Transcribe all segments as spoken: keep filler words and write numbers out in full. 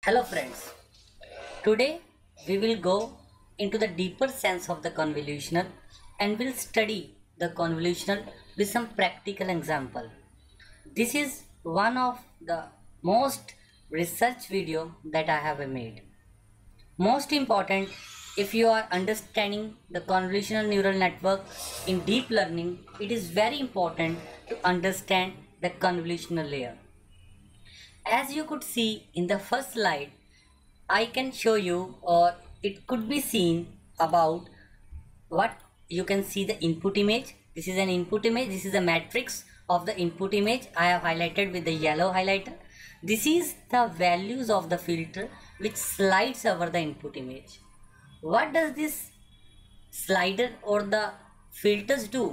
Hello friends, today we will go into the deeper sense of the convolutional and will study the convolutional with some practical example. This is one of the most research video that I have made. Most important, if you are understanding the convolutional neural network in deep learning, it is very important to understand the convolutional layer. As you could see in the first slide, I can show you, or it could be seen about what you can see the input image. This is an input image. This is a matrix of the input image. I have highlighted with the yellow highlighter. This is the values of the filter which slides over the input image. What does this slider or the filters do?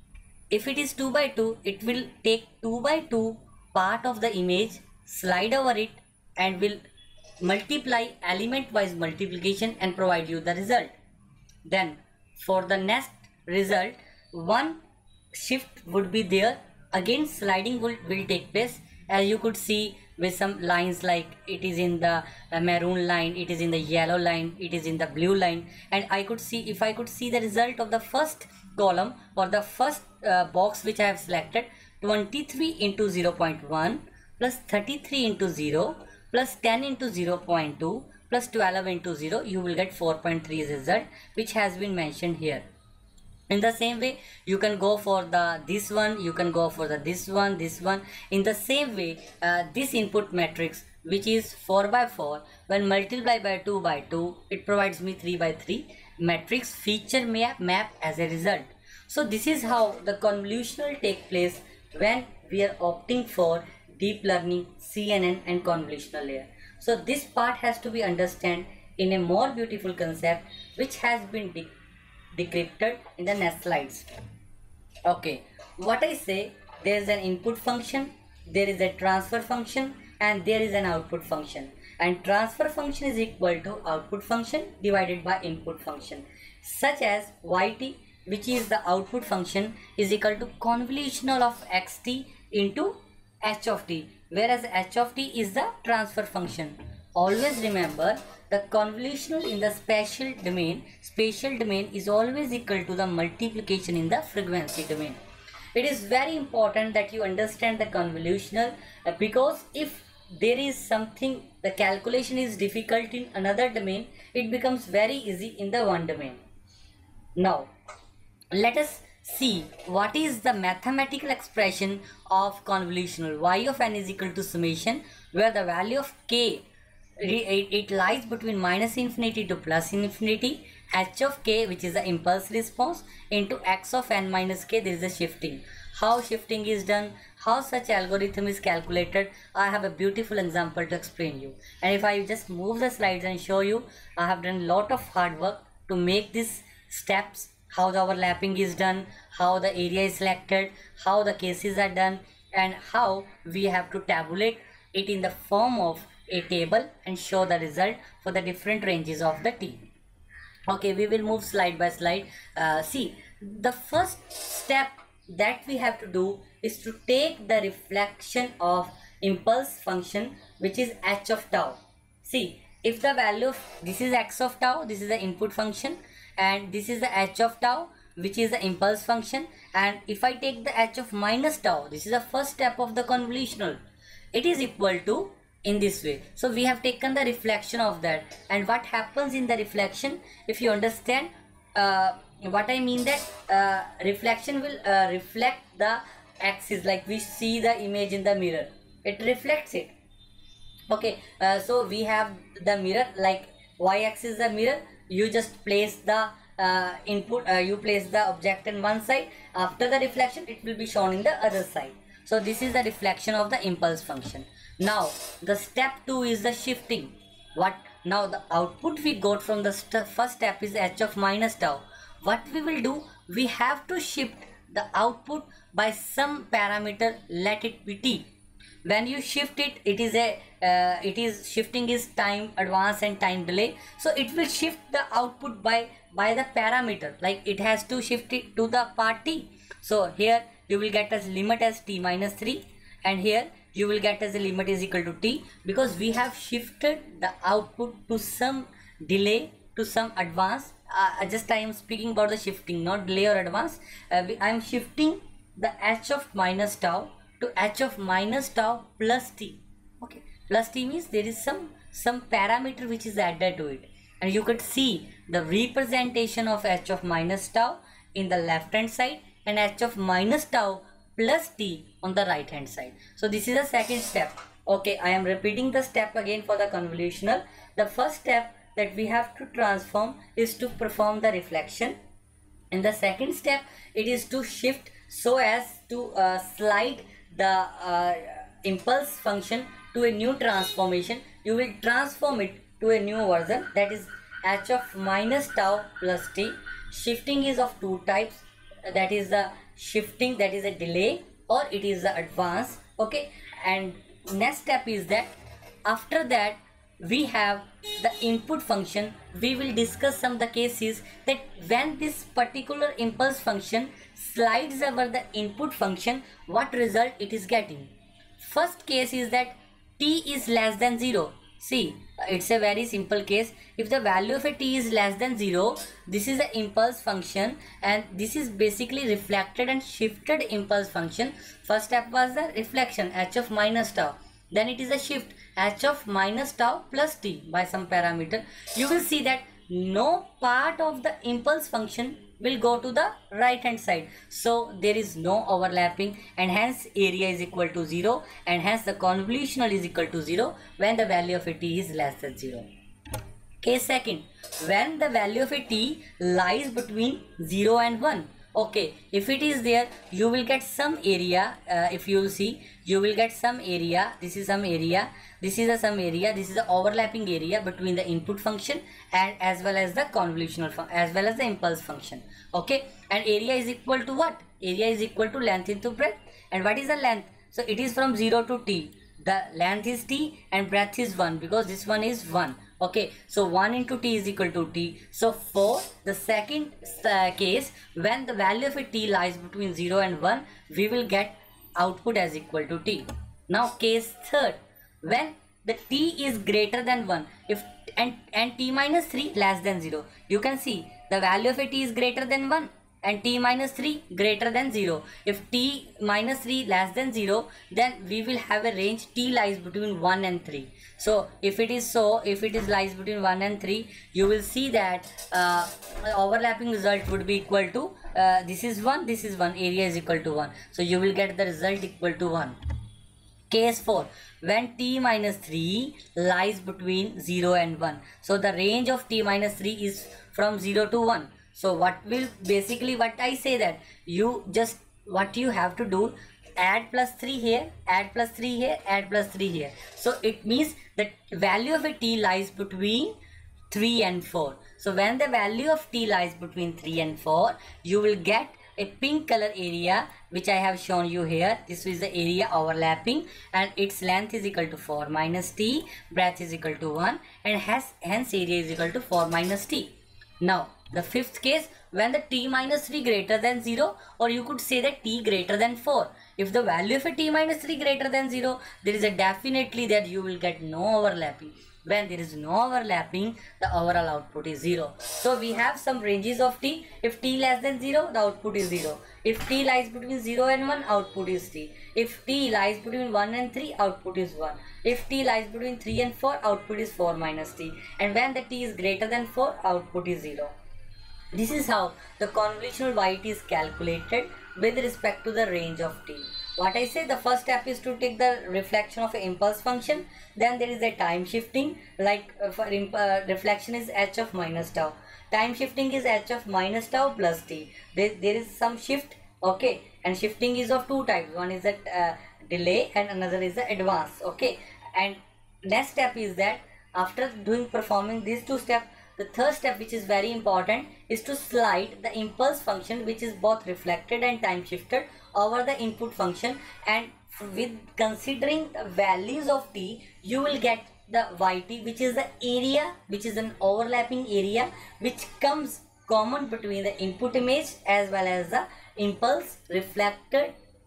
If it is two by two, it will take two by two part of the image, slide over it, and will multiply element wise multiplication and provide you the result. Then for the next result, one shift would be there, again sliding will, will take place, as you could see with some lines like it is in the uh, maroon line, it is in the yellow line, it is in the blue line, and I could see, if I could see the result of the first column or the first uh, box which I have selected, twenty-three into zero point one plus thirty-three into zero plus ten into zero point two plus twelve into zero, you will get four point three result, which has been mentioned here. In the same way, you can go for the this one, you can go for the this one, this one. In the same way, uh, this input matrix, which is four by four, when multiplied by two by two, it provides me three by three matrix feature map, map as a result. So this is how the convolutional take place when we are opting for deep learning, C N N and convolutional layer. So this part has to be understood in a more beautiful concept which has been de decrypted in the next slides. Okay, what I say, there is an input function, there is a transfer function, and there is an output function, and transfer function is equal to output function divided by input function, such as yt, which is the output function, is equal to convolutional of xt into h of t, whereas h of t is the transfer function. Always remember, the convolutional in the spatial domain, spatial domain is always equal to the multiplication in the frequency domain. It is very important that you understand the convolutional, uh, because if there is something, the calculation is difficult in another domain, it becomes very easy in the one domain. Now, let us see what is the mathematical expression of convolutional. Y of n is equal to summation, where the value of k, it, it lies between minus infinity to plus infinity, h of k, which is the impulse response, into x of n minus k, there is a shifting. How shifting is done, how such algorithm is calculated, I have a beautiful example to explain you. And if I just move the slides and show you, I have done a lot of hard work to make these steps, how the overlapping is done, how the area is selected, how the cases are done, and how we have to tabulate it in the form of a table and show the result for the different ranges of the t. Okay, we will move slide by slide. Uh, see, the first step that we have to do is to take the reflection of impulse function, which is h of tau. See, if the value of this is x of tau, this is the input function, and this is the h of tau, which is the impulse function, and if I take the h of minus tau, this is the first step of the convolutional, it is equal to in this way. So we have taken the reflection of that, and what happens in the reflection, if you understand uh, what I mean, that uh, reflection will uh, reflect the axis, like we see the image in the mirror, it reflects it. Okay, uh, so we have the mirror, like y-axis the mirror, you just place the uh, input, uh, you place the object in one side, after the reflection it will be shown in the other side. So this is the reflection of the impulse function. Now the step two is the shifting. What now, the output we got from the st first step is h of minus tau. What we will do, we have to shift the output by some parameter, let it be t. When you shift it, it is a uh, it is shifting is time advance and time delay, so it will shift the output by by the parameter, like it has to shift it to the part t. So here you will get as limit as t minus three, and here you will get as a limit is equal to t, because we have shifted the output to some delay, to some advance. Uh, just I am speaking about the shifting, not delay or advance. uh, we, I am shifting the h of minus tau to h of minus tau plus t. Okay, plus t means there is some some parameter which is added to it, and you could see the representation of h of minus tau in the left hand side and h of minus tau plus t on the right hand side. So this is the second step. Okay, I am repeating the step again for the convolutional. The first step that we have to transform is to perform the reflection. In the second step, it is to shift so as to uh, slide the uh, impulse function to a new transformation. You will transform it to a new version, that is h of minus tau plus t. Shifting is of two types, that is the shifting that is a delay, or it is the advance. Okay, and next step is that after that we have the input function. We will discuss some of the cases that when this particular impulse function slides over the input function, what result it is getting. First case is that t is less than zero. See, it's a very simple case. If the value of a t is less than zero, this is the impulse function, and this is basically reflected and shifted impulse function. First step was the reflection, h of minus tau. Then it is a shift, h of minus tau plus t by some parameter. You will see that no part of the impulse function will go to the right hand side, so there is no overlapping, and hence area is equal to zero, and hence the convolutional is equal to zero when the value of a t is less than zero. Case second, when the value of a t lies between zero and one. Okay, if it is there, you will get some area. Uh, if you will see, you will get some area. This is some area, this is a some area, this is the overlapping area between the input function and as well as the convolutional function, as well as the impulse function. Okay, and area is equal to what? Area is equal to length into breadth. And what is the length? So it is from zero to t. The length is t and breadth is one, because this one is one. Okay, so one into t is equal to t. So for the second uh, case, when the value of a t lies between zero and one, we will get output as equal to t. Now case third, when the t is greater than one, if and and t minus three less than zero, you can see the value of a t is greater than one and t minus three greater than zero. If t minus three less than zero, then we will have a range t lies between one and three. So if it is so, if it is lies between one and three, you will see that uh, overlapping result would be equal to uh, this is one, this is one, area is equal to one. So you will get the result equal to one. Case four, when t minus three lies between zero and one. So the range of t minus three is from zero to one. So what will basically what I say that you just what you have to do, add plus three here, add plus three here, add plus three here. So it means that value of a t lies between three and four. So when the value of t lies between three and four, you will get a pink color area which I have shown you here. This is the area overlapping, and its length is equal to four minus t, breadth is equal to one, and has, hence area is equal to four minus t. Now the fifth case, when the t minus three greater than zero, or you could say that t greater than four. If the value of a t minus three greater than zero, there is a definitely that you will get no overlapping. When there is no overlapping, the overall output is zero. So we have some ranges of t. If t less than zero, the output is zero. If t lies between zero and one, output is t. If t lies between one and three, output is one. If t lies between three and four, output is four minus t. And when the t is greater than four, output is zero. This is how the convolutional Y T is calculated with respect to the range of t. What I say, the first step is to take the reflection of an impulse function. Then there is a time shifting, like uh, for uh, reflection is h of minus tau. Time shifting is h of minus tau plus t. There, there is some shift, okay, and shifting is of two types. One is the uh, delay and another is the advance, okay. And next step is that after doing performing these two steps, the third step, which is very important, is to slide the impulse function, which is both reflected and time shifted, over the input function, and with considering the values of t, you will get the Y T, which is the area, which is an overlapping area which comes common between the input image as well as the impulse reflected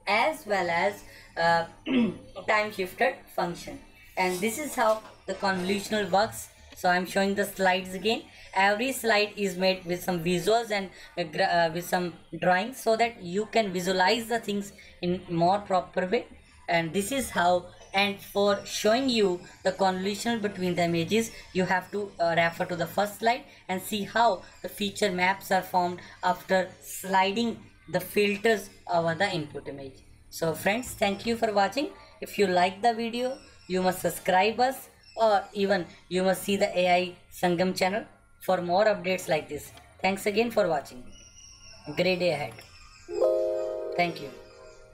as well as uh, time shifted function. And this is how the convolutional works. So I'm showing the slides again. Every slide is made with some visuals and uh, uh, with some drawings, so that you can visualize the things in more proper way. And this is how, and for showing you the convolution between the images, you have to uh, refer to the first slide and see how the feature maps are formed after sliding the filters over the input image. So friends, thank you for watching. If you like the video, you must subscribe us, or even you must see the A I Sangam channel for more updates like this. Thanks again for watching. Great day ahead. Thank you.